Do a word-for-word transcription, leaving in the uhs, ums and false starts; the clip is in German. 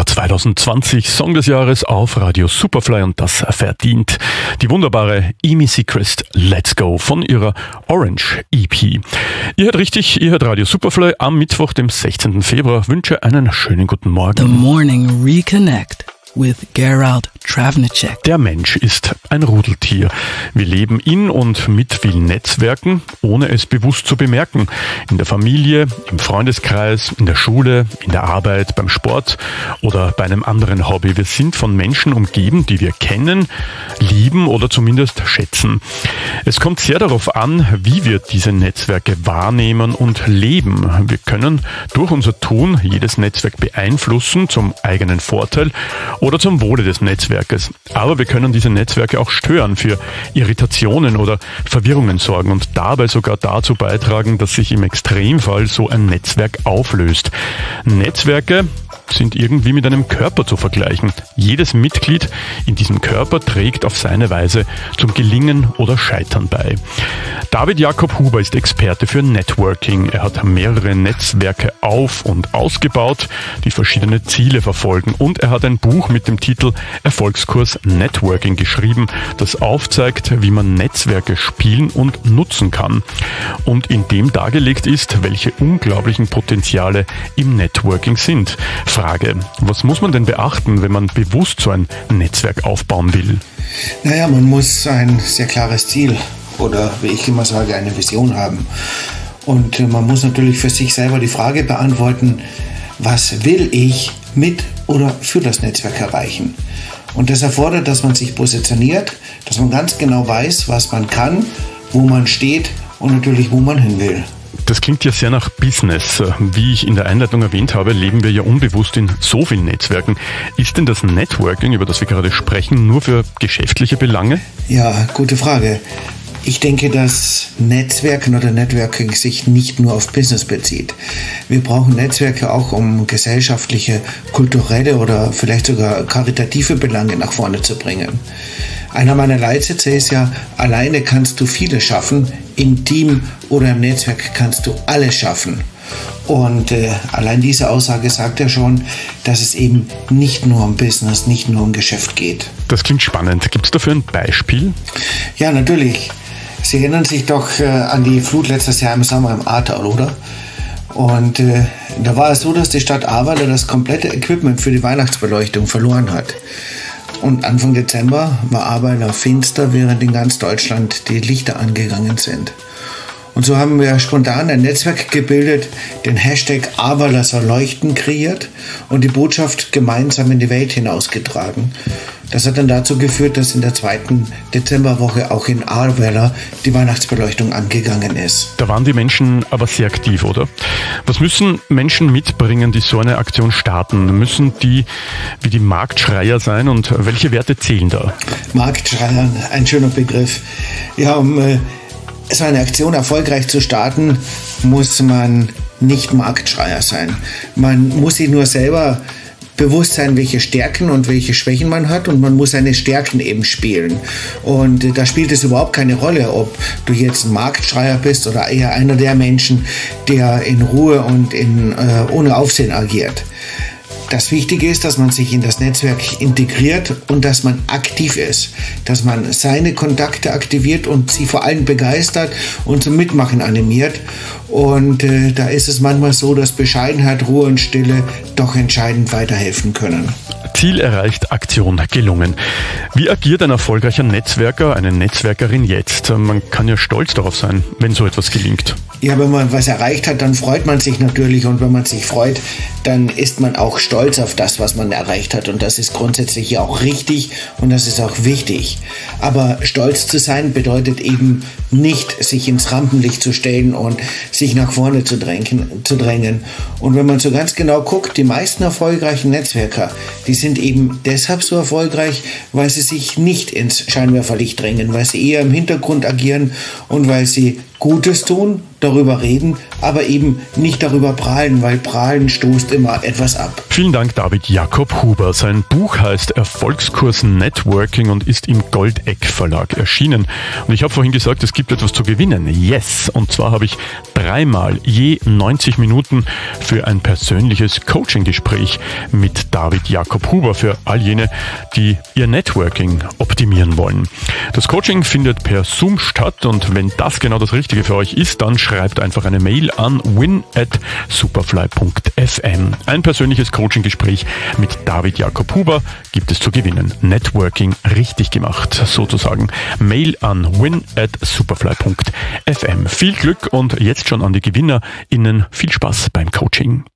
Jahr zwanzig zwanzig, Song des Jahres auf Radio Superfly und das verdient die wunderbare Amy Seacrest Let's Go von ihrer Orange E P. Ihr hört richtig, ihr hört Radio Superfly am Mittwoch, dem sechzehnten Februar. Wünsche einen schönen guten Morgen. The Morning Reconnect with Gerald Travnicek. Der Mensch ist ein Rudeltier. Wir leben in und mit vielen Netzwerken, ohne es bewusst zu bemerken. In der Familie, im Freundeskreis, in der Schule, in der Arbeit, beim Sport oder bei einem anderen Hobby. Wir sind von Menschen umgeben, die wir kennen, lieben oder zumindest schätzen. Es kommt sehr darauf an, wie wir diese Netzwerke wahrnehmen und leben. Wir können durch unser Tun jedes Netzwerk beeinflussen zum eigenen Vorteil oder zum Wohle des Netzwerkes. Aber wir können diese Netzwerke auch stören, für Irritationen oder Verwirrungen sorgen und dabei sogar dazu beitragen, dass sich im Extremfall so ein Netzwerk auflöst. Netzwerke sind irgendwie mit einem Körper zu vergleichen. Jedes Mitglied in diesem Körper trägt auf seine Weise zum Gelingen oder Scheitern bei. David Jakob Huber ist Experte für Networking. Er hat mehrere Netzwerke auf- und ausgebaut, die verschiedene Ziele verfolgen. Und er hat ein Buch mit dem Titel Erfolgskurs Networking geschrieben, das aufzeigt, wie man Netzwerke spielen und nutzen kann. Und in dem dargelegt ist, welche unglaublichen Potenziale im Networking sind. Frage, was muss man denn beachten, wenn man bewusst so ein Netzwerk aufbauen will? Naja, man muss ein sehr klares Ziel oder, wie ich immer sage, eine Vision haben. Und man muss natürlich für sich selber die Frage beantworten, was will ich mit oder für das Netzwerk erreichen? Und das erfordert, dass man sich positioniert, dass man ganz genau weiß, was man kann, wo man steht und natürlich, wo man hin will. Das klingt ja sehr nach Business. Wie ich in der Einleitung erwähnt habe, leben wir ja unbewusst in so vielen Netzwerken. Ist denn das Networking, über das wir gerade sprechen, nur für geschäftliche Belange? Ja, gute Frage. Ich denke, dass Netzwerken oder Networking sich nicht nur auf Business bezieht. Wir brauchen Netzwerke auch, um gesellschaftliche, kulturelle oder vielleicht sogar karitative Belange nach vorne zu bringen. Einer meiner Leitsätze ist ja, alleine kannst du vieles schaffen, im Team oder im Netzwerk kannst du alles schaffen. Und äh, allein diese Aussage sagt ja schon, dass es eben nicht nur um Business, nicht nur um Geschäft geht. Das klingt spannend. Gibt es dafür ein Beispiel? Ja, natürlich. Sie erinnern sich doch äh, an die Flut letztes Jahr im Sommer im Ahrtal, oder? Und äh, da war es so, dass die Stadt Ahrweiler das komplette Equipment für die Weihnachtsbeleuchtung verloren hat. Und Anfang Dezember war Ahrweiler finster, während in ganz Deutschland die Lichter angegangen sind. Und so haben wir spontan ein Netzwerk gebildet, den Hashtag Ahrweiler soll leuchten kreiert und die Botschaft gemeinsam in die Welt hinausgetragen. Das hat dann dazu geführt, dass in der zweiten Dezemberwoche auch in Ahrweiler die Weihnachtsbeleuchtung angegangen ist. Da waren die Menschen aber sehr aktiv, oder? Was müssen Menschen mitbringen, die so eine Aktion starten? Müssen die wie die Marktschreier sein und welche Werte zählen da? Marktschreier, ein schöner Begriff. Ja, um äh, so eine Aktion erfolgreich zu starten, muss man nicht Marktschreier sein. Man muss sich nur selber bewusst sein, welche Stärken und welche Schwächen man hat, und man muss seine Stärken eben spielen. Und da spielt es überhaupt keine Rolle, ob du jetzt ein Marktschreier bist oder eher einer der Menschen, der in Ruhe und in, äh, ohne Aufsehen agiert. Das Wichtige ist, dass man sich in das Netzwerk integriert und dass man aktiv ist, dass man seine Kontakte aktiviert und sie vor allem begeistert und zum Mitmachen animiert. Und äh, da ist es manchmal so, dass Bescheidenheit, Ruhe und Stille doch entscheidend weiterhelfen können. Ziel erreicht, Aktion gelungen. Wie agiert ein erfolgreicher Netzwerker, eine Netzwerkerin jetzt? Man kann ja stolz darauf sein, wenn so etwas gelingt. Ja, wenn man was erreicht hat, dann freut man sich natürlich, und wenn man sich freut, dann ist man auch stolz auf das, was man erreicht hat, und das ist grundsätzlich ja auch richtig und das ist auch wichtig. Aber stolz zu sein bedeutet eben nicht, sich ins Rampenlicht zu stellen und sich nach vorne zu drängen, zu drängen. Und wenn man so ganz genau guckt, die meisten erfolgreichen Netzwerker, die sind eben deshalb so erfolgreich, weil sie sich nicht ins Scheinwerferlicht drängen, weil sie eher im Hintergrund agieren und weil sie Gutes tun, darüber reden, aber eben nicht darüber prahlen, weil prahlen stoßt immer etwas ab. Vielen Dank, David Jakob Huber. Sein Buch heißt Erfolgskurs Networking und ist im Goldeck Verlag erschienen. Und ich habe vorhin gesagt, es gibt etwas zu gewinnen. Yes! Und zwar habe ich dreimal je neunzig Minuten für ein persönliches Coaching-Gespräch mit David Jakob Huber für all jene, die ihr Networking optimieren wollen. Das Coaching findet per Zoom statt und wenn das genau das Richtige für euch ist, dann schreibt einfach eine Mail an win at superfly punkt f m. Ein persönliches Coaching-Gespräch mit David Jakob Huber gibt es zu gewinnen. Networking richtig gemacht, sozusagen. Mail an win at superfly punkt f m. Viel Glück und jetzt schon an die GewinnerInnen viel Spaß beim Coaching.